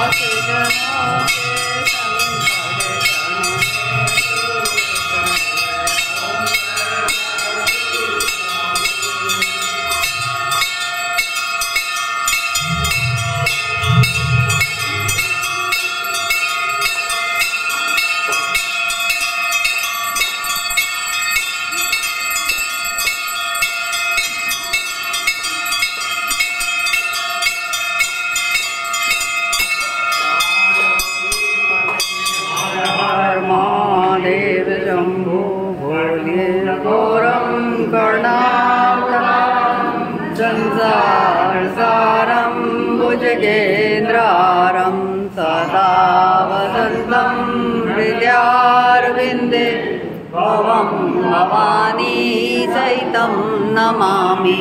संसारसारं भुजगेन्द्रारं सदा वसन्तं हृदयारविन्दे भवं भवानी सहितं नमामि।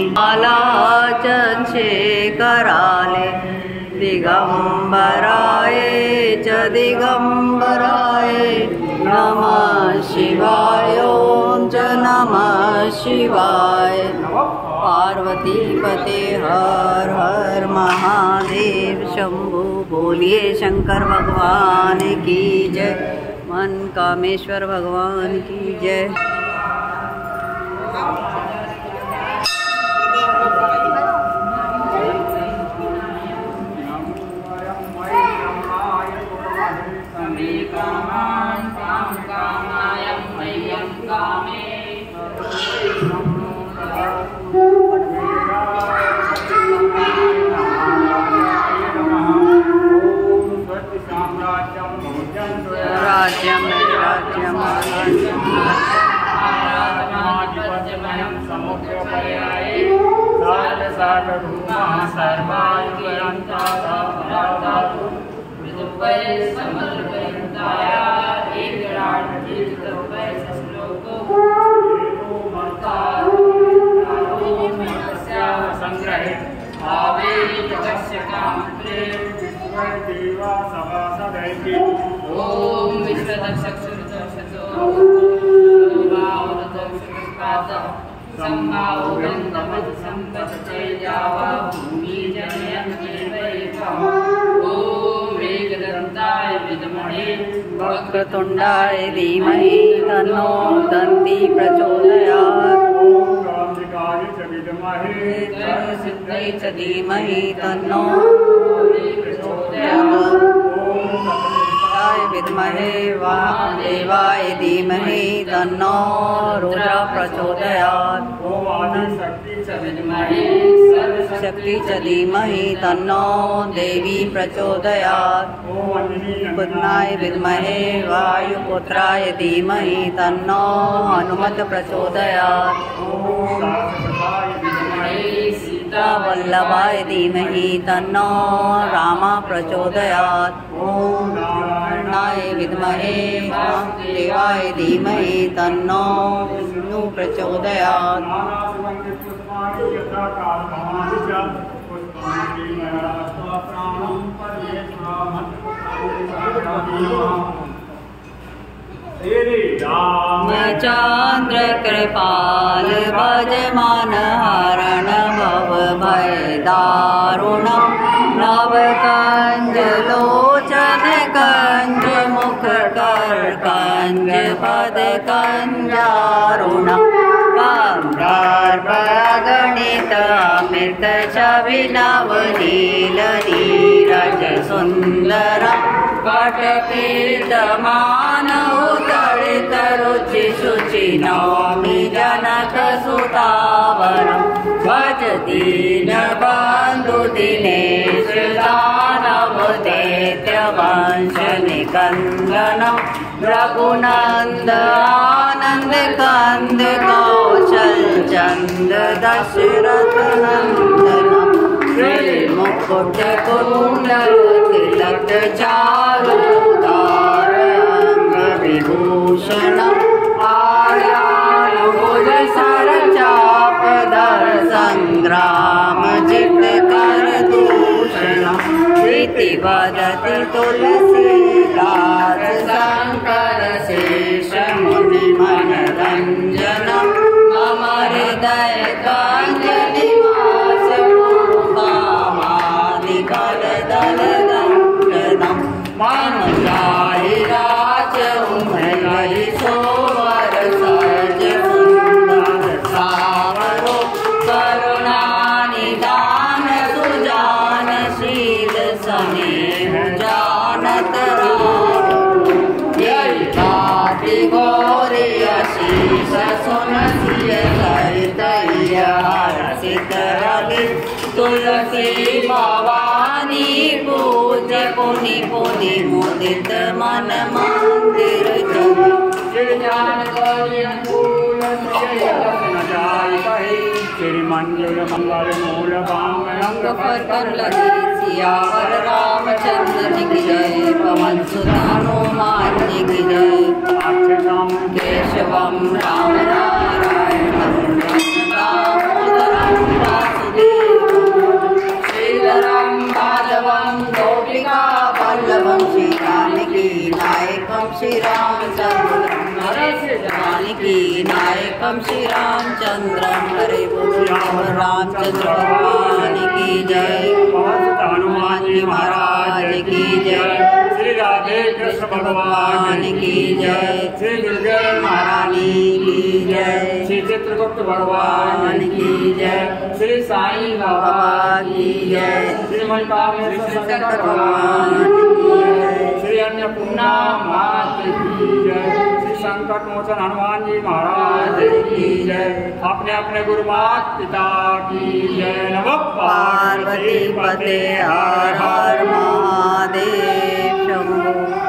मालाचन्द्रशेखराले दिगम्बराय च दिगम्बराय नमः शिवाय च नमः शिवाय। पार्वती पते हर हर महादेव शंभु। बोलिए शंकर भगवान की जय, मन कामेश्वर भगवान की जय। राज्यम राज्यम ओम विश्वदक्षक्षुरदक्षसो संभावगंधमत संपत्तेजावा भूमि जनयन्तेवैकम्। ओम एकदन्ताय विद्महे वक्रतुण्डाय धीमहि तन्नो दन्ती प्रचोदयात्। ओम क्रांतिकाय च विद्महे सिद्धै च धीमहि तन्नो प्रचोदयात्। विद्महे वामदेवाय धीमहि तन्नो रुद्र प्रचोदयात्। ओम आदिशक्ति च विद्महे शक्ति च धीमहि तन्नो देवी प्रचोदयात्। ओम पुत्राय विद्महे वायुपुत्राय धीमहि तन्नो हनुमत प्रचोदयात्। ओम सरस्वताय विद्महे वल्लभाय धीमहि तन्नो राम प्रचोदयात्। ओम नारायणाय विद्महे वासुदेवाय धीमहि तन्नो विष्णु प्रचोदयात्। नानासुगन्धित पुष्पाणि यथा कालभवानि च पुष्पाणि मया प्राणं चंद्र कृपाल भजमान हरण भव भय दारुणं नव कंज लोचन कंज मुख कर कंज पद कंजारुणं गणित अमृत छविनव नील नीरज सुंदर पटपीतमान उदरित रुचि शुचि नौमि जनक सुतावरं भज दीन बंधु दिनेश दानव दैत्य वंश निकंदनं रघुनंद आनंद कंद कौशल चंद दशरथ नंदनम मुकुट कुंडल तिलक चारुदार अंग विभूषणम आयानुभुज सर चाप धर संग्राम जित कर दूषणम प्रीति वदति तुलसीदास शंकर शेष मुनि मनरंजनम मम हृदय कंज निवास दल दल दंडना मनुजाहि राजहु लहि सोवर सहज सुंदर सावरो करुणा निदान सुजान शील स्नेह जानत गौरी आशीष सुन सिय सहित हर्षित रवि तुलसी भवानी पूज पुनि पुनि मुदित मन मंदिर श्री मंजुल मंगल मूल बांग पर लगे सियावर रामचंद्र की जय पवन सुत हनुमान जी की जय केशवम राम नारायणं दामोदरं वासुदेवं श्रीधरं माधवं गोपिका वल्लभं श्रीजानकी नायकं श्रीरामचंद्रं जानकी नायकं श्रीरामचंद्रं हरे बोलो रामचंद्र भगवान की जय हनुमान जी महाराज की जय श्री राधे कृष्ण भगवान की जय श्री दुर्गा महारानी की जय श्री चित्रगुप्त भगवान की जय श्री साईं बाबा की जय श्री मनकामेश्वर शंकर भगवान भगवान की जय श्री अन्नपूर्णा मात की जय श्री संकट मोचन हनुमान जी महाराज की जय अपने अपने गुरु माता पिता की जय नमः पार्वती पते हर हर महादेव शंभो।